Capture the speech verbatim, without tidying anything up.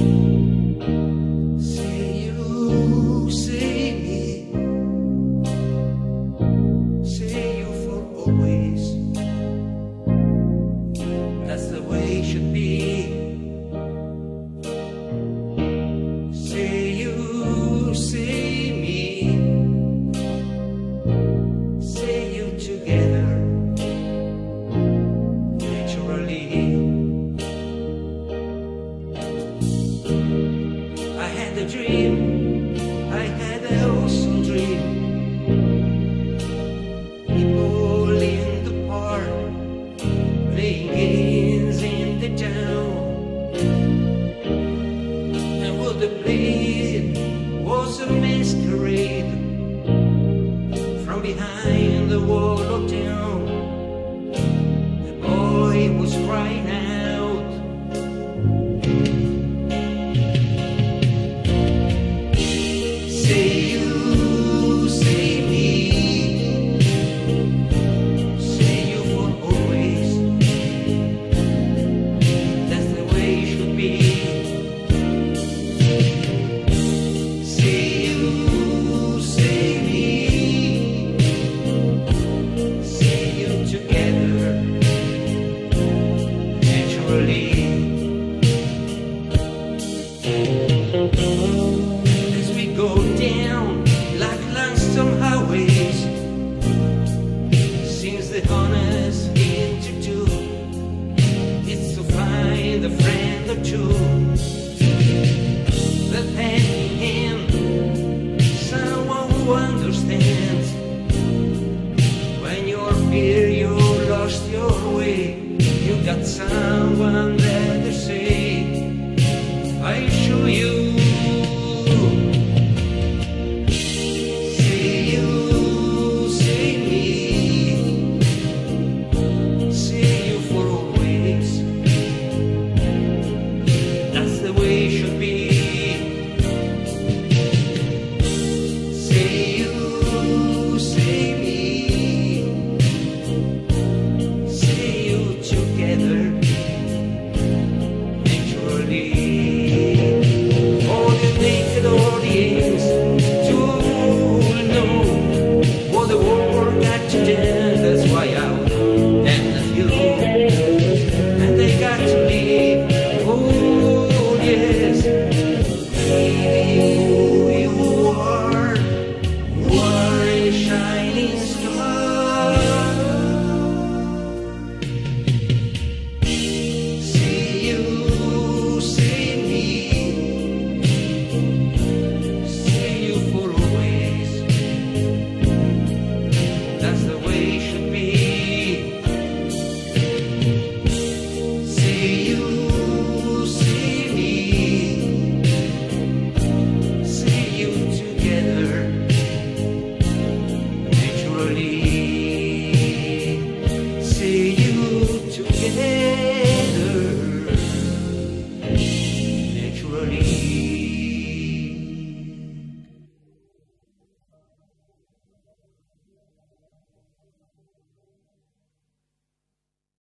See you, see me, see you for always. That's the way it should be. See you, see me, see you together naturally. I had a dream, I had an awesome dream. People in the park, playing games in the town. And what they played was a masquerade from behind the wall of town. The boy was crying out. See you, see me, see you for always. That's the way it should be. See you, see me, see you together naturally. As we go down like lonesome highways, seems the honest thing to do is to find a friend or two. That hand in hand, someone who understands. When you fear you lost your way, you got someone there to say, I assure you. See you, see me, see you for always. That's the way it should be. See you, see me, see you together naturally. For the naked audience to know what the world got to do, that's why I and a few, and they got to leave. Oh yes, who you are, you are a shining star. See you, see me, see you for always. That's the way it should be. See you, see me, see you together naturally. See you together.